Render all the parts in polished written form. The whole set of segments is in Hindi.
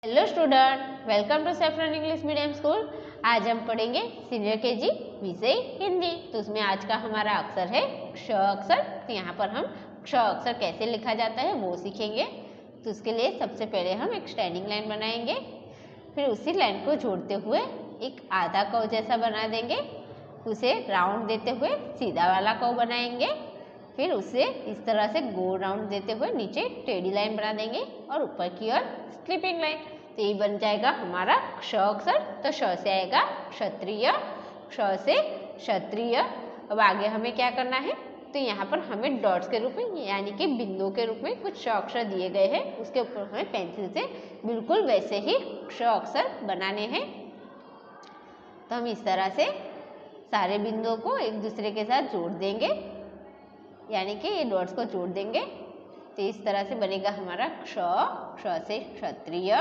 Hello student, welcome to saffron English medium school. आज हम पढ़ेंगे सीनियर केजी विषय हिंदी। तो उसमें आज का हमारा अक्षर है क्ष अक्षर। तो यहाँ पर हम क्ष अक्षर कैसे लिखा जाता है वो सीखेंगे। तो उसके लिए सबसे पहले हम एक स्टैंडिंग लाइन बनाएंगे, फिर उसी लाइन को जोड़ते हुए एक आधा कव जैसा बना देंगे, उसे राउंड देते हुए सीधा वाला कव बनाएंगे, फिर उसे इस तरह से गोल राउंड देते हुए नीचे टेढ़ी लाइन बना देंगे और ऊपर की ओर स्लीपिंग लाइन। तो ये बन जाएगा हमारा क्ष अक्षर। तो श से आएगा क्षत्रिय, क्ष से क्षत्रिय। अब आगे हमें क्या करना है, तो यहाँ पर हमें डॉट्स के रूप में यानी कि बिंदुओं के रूप में कुछ अक्षर दिए गए हैं, उसके ऊपर हमें पेंसिल से बिल्कुल वैसे ही क्ष अक्षर बनाने हैं। तो हम इस तरह से सारे बिंदुओं को एक दूसरे के साथ जोड़ देंगे, यानी कि ये डॉट्स को जोड़ देंगे। तो इस तरह से बनेगा हमारा क्ष, क्ष से क्षत्रिय,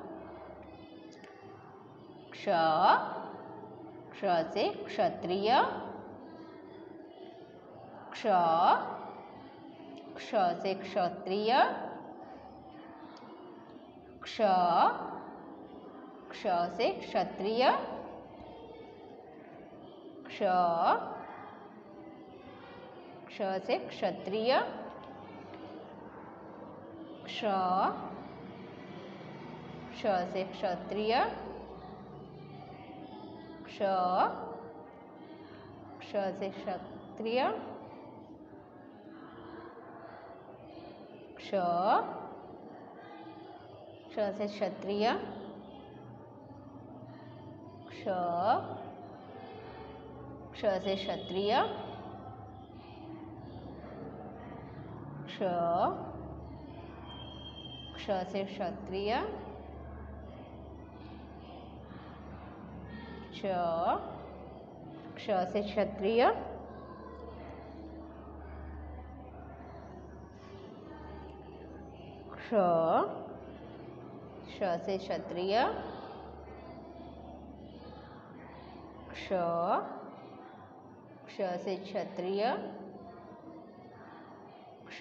क्ष, क्ष से क्षत्रिय, क्ष, क्ष से क्षत्रिय, क्ष, क्ष से क्षत्रिय, क्ष, क्ष से क्षत्रिय, क्ष, क्ष से क्षत्रिय, क्ष, क्ष से क्षत्रिय, क्ष, क्ष से क्षत्रिय, क्ष, क्ष से क्षत्रिय, क्ष, क्ष से क्षत्रिय, क्ष, क्ष से क्षत्रिय, क्ष, क्ष से क्षत्रिय, क्ष, क्ष से क्षत्रिय, क्ष,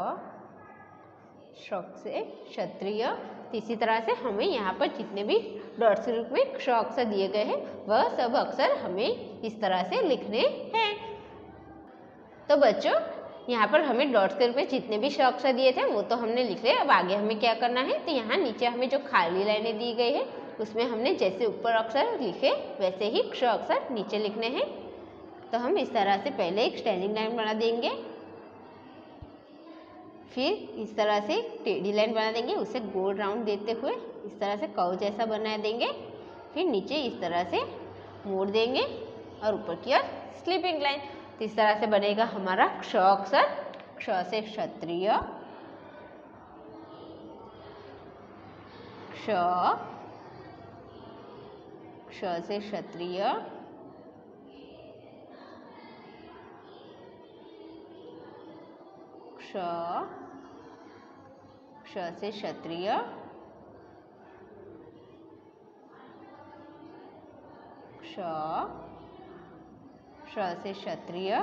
क्ष से क्षत्रिय। इसी तरह से हमें यहाँ पर जितने भी डॉट्स के रूप में क्ष अक्षर दिए गए हैं वह सब अक्षर हमें इस तरह से लिखने हैं। तो बच्चों, यहाँ पर हमें डॉट्स के रूप में जितने भी क्ष अक्षर दिए थे वो तो हमने लिख लिए। अब आगे हमें क्या करना है, तो यहाँ नीचे हमें जो खाली लाइनें दी गई है उसमें हमने जैसे ऊपर अक्षर लिखे वैसे ही क्ष अक्षर नीचे लिखने हैं। तो हम इस तरह से पहले एक स्टैंडिंग लाइन बना देंगे, फिर इस तरह से टेढ़ी लाइन बना देंगे, उसे गोल राउंड देते हुए इस तरह से कव जैसा बना देंगे, फिर नीचे इस तरह से मोड़ देंगे और ऊपर की ओर स्लीपिंग लाइन। तो इस तरह से बनेगा हमारा क्ष अक्षर। क्ष से क्षत्रिय, क्ष, क्ष से क्षत्रिय, क्ष, क्ष से क्षत्रिय, क्ष, क्ष से क्षत्रिय,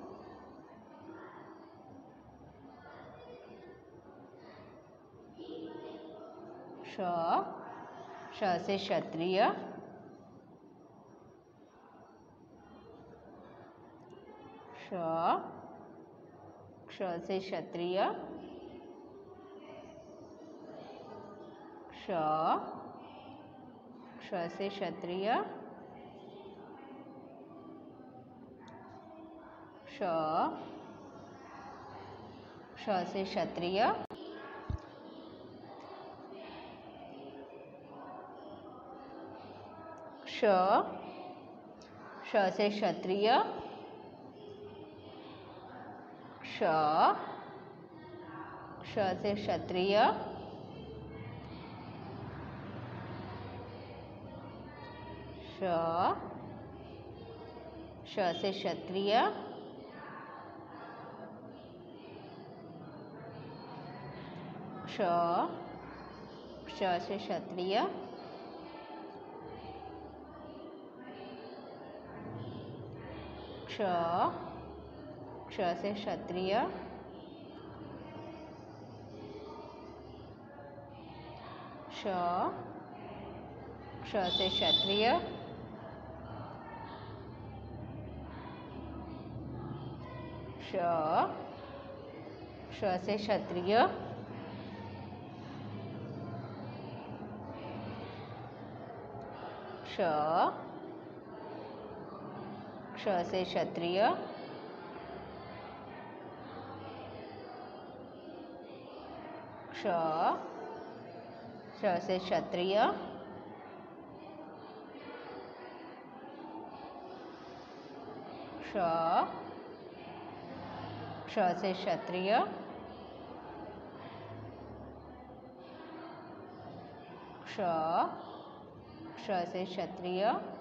क्ष, क्ष से क्षत्रिय, क्ष, क्ष से क्षत्रिय, क्ष, क्ष से क्षत्रिय, क्ष, क्ष से क्षत्रिय, क्ष, क्ष से क्षत्रिय, क्ष, क्ष से क्षत्रिय, क्ष, क्ष से क्षत्रिय, क्ष, क्ष से क्षत्रिय, क्ष, क्ष से क्षत्रिय, क्ष, क्ष से क्षत्रिय, क्ष से क्षत्रिय, क्ष से क्षत्रिय, क्ष से क्षत्रिय, क्ष से क्षत्रिय, क्ष से क्षत्रिय,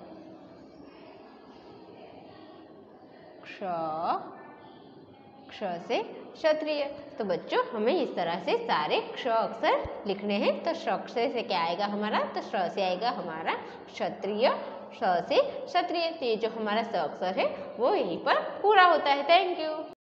क्ष से क्षत्रिय। तो बच्चों हमें इस तरह से सारे क्ष अक्षर लिखने हैं। तो श से क्या आएगा हमारा, तो श से आएगा हमारा क्षत्रिय, श से क्षत्रिय। तो ये जो हमारा स अक्षर है वो यहीं पर पूरा होता है। Thank you.